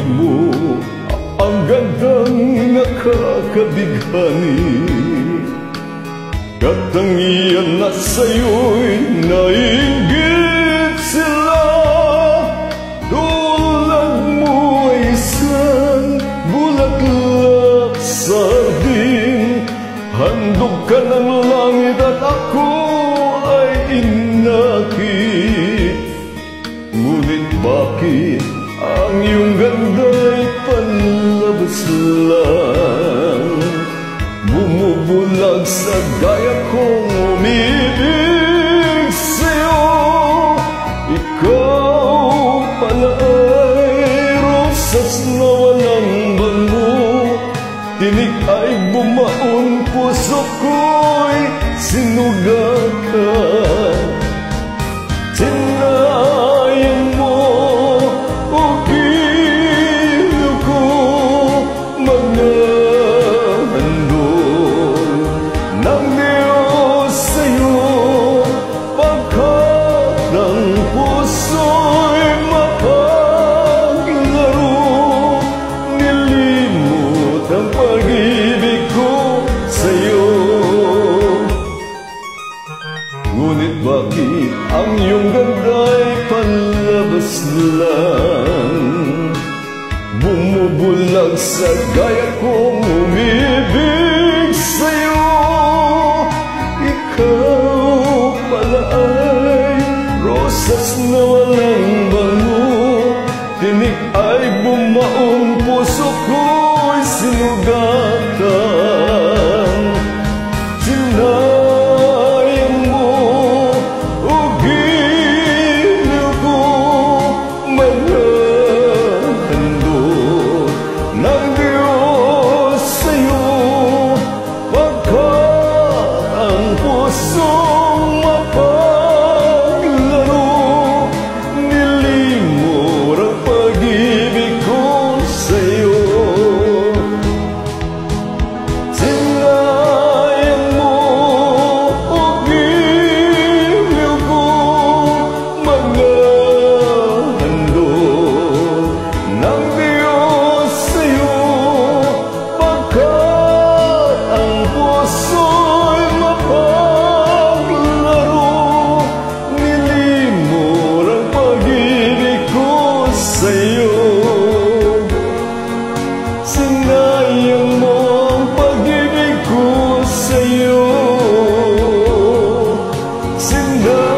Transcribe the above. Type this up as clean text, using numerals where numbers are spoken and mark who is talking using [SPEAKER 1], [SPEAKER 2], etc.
[SPEAKER 1] mo ang gandang nakakabighani. Katangian na sa'yo'y nainggit sila. Tulad mo ay isang bulaklak sardin. Handog ka ng langit at ako ay inakit. Ngunit bakit ang iyong ganda'y panlabas lang? Bumubulag sa gaya kong umibig sa'yo. Ikaw pala ay rosas na walang bango. Tinig ay bumaon, puso ko'y sinugatan. Tinayang mo o giliw ko, mga handog ng Diyos sa'yo. Pagkat ang puso'y mapaglaro, nilimot ang pag-ibig ko sa'yo. Ngunit bakit ang iyong ganda'y panlabas lang? Bumubulag sa gaya kong umibig sa'yo. Ikaw pala ay rosas na walang bango. Tinig ay bumaon, puso ko'y sinugatan. Tinayang mo o giliw ko, mga handog ng Diyos sa'yo. Pagkat ang pusong mapaglaro, nilimot ang pag-ibig ko sa'yo. Tinayang mo o giliw ko, mga handog ng Diyos sa'yo. Pagkat ang puso'y mapaglaro, nilimot ang pag-ibig ko sa'yo. Sinayang mo ang pag-ibig ko sa'yo. Sinayang